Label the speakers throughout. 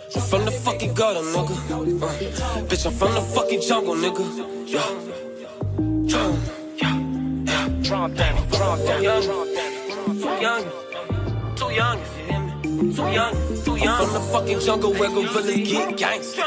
Speaker 1: I'm from the fucking gutter, nigga. Bitch, I'm from the fucking jungle, nigga. Yeah. Drum down, young. Too young, if you hear me. Too young. I'm from the fucking jungle where gorillas get gangsta.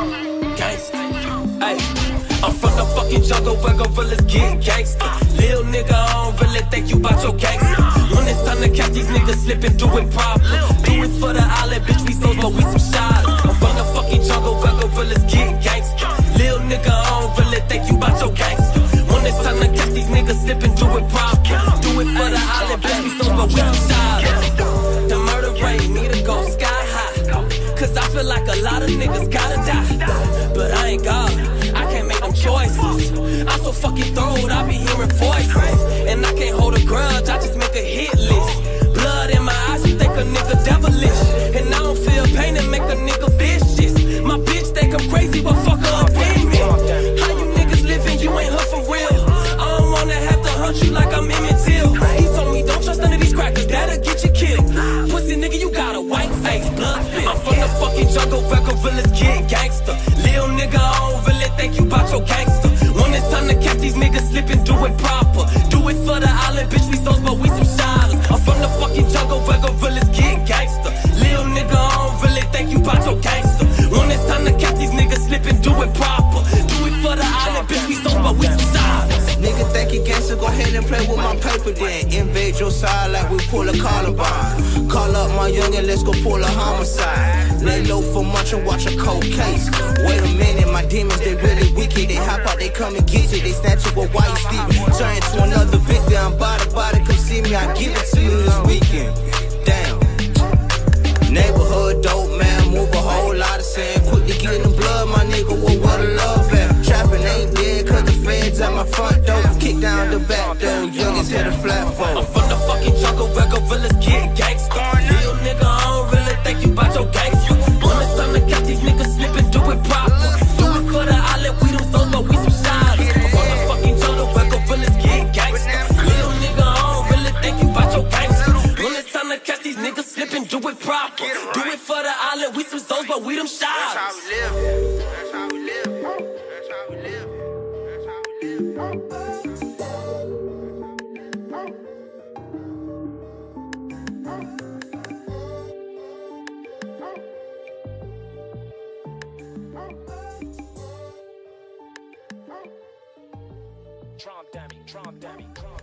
Speaker 1: Ay, I'm from the fucking jungle where gorillas get gangsta. Lil nigga, I don't really think you bout your gangsta. When it's time to catch these niggas slipping, do it proper. Do it for the island, bitch, we so low, we some shotters. I'm from the fucking jungle where gorillas get gangsta. Lil nigga, I don't really think you bout your gangsta. When it's time to catch these niggas slipping, do it proper. Do it for the island, bitch, we so low, we some shotters. The murder rate need to go sky high, cause I feel like a lot of niggas gotta die. But I ain't God, I can't make them choices. I'm so fucking throwed, I be hearing voices. And I can't hold a grudge, I just make a hit list. Blood in my eyes, you think a nigga devilish. And I don't feel pain and make a nigga vicious. My bitch think I'm crazy, but fuck her opinion. How you niggas living, you ain't her for real. I don't wanna have to hunt you like I'm Emmett Till. He told me don't trust none of these crackers, that'll get you killed. Pussy nigga, you got a white face, blood fit. I'm from the fucking jungle where gorillas get gangsta. Lil nigga, I don't really think you bout your gangsta. When it's time to catch these niggas slipping, do it proper. Do it for the island, bitch, we so but we some shotters. I'm from the fucking jungle where gorillas get gangsta. Lil nigga, I don't really think you bout your gangsta. When it's time to catch these niggas slipping, do it proper. Do it for the island, bitch, we so but we some shotters.
Speaker 2: Nigga think he gangsta, go ahead and play with my paper then. Invade your side like we pull a Columbine. Call up my youngin', let's go pull a homicide. Lay low for much and watch a cold case. Wait a minute, my demons, they really wicked. They hop out, they come and get you. They snatch you, but why you sleeping? Turn into another victim, I'm body, come see me, I give it to you this weekend. Damn. Neighborhood dope, man, move a whole lot of sand. Quick to get in the blood, my nigga, what a love at. Trapping ain't dead, cause the feds at my front door. Kick down the back door, youngest hit a flat phone.
Speaker 1: I'm from the fucking jungle where gorillas get gangsta. Lil nigga, I don't really think you bout your gangsta. When it's time to catch these niggas slipping, do it proper. Do it for the island, we them souls, but we some shotters. I'm from the fucking jungle where gorillas get gangsta. Lil nigga, I don't really think you bout your gangsta. When it's time to catch these niggas slipping, do it proper. Do it for the island, we some souls, but we them shotters.
Speaker 2: That's how we live. That's how we live. That's how we live. That's how we live.
Speaker 3: Drum dummy, drum dummy, drum.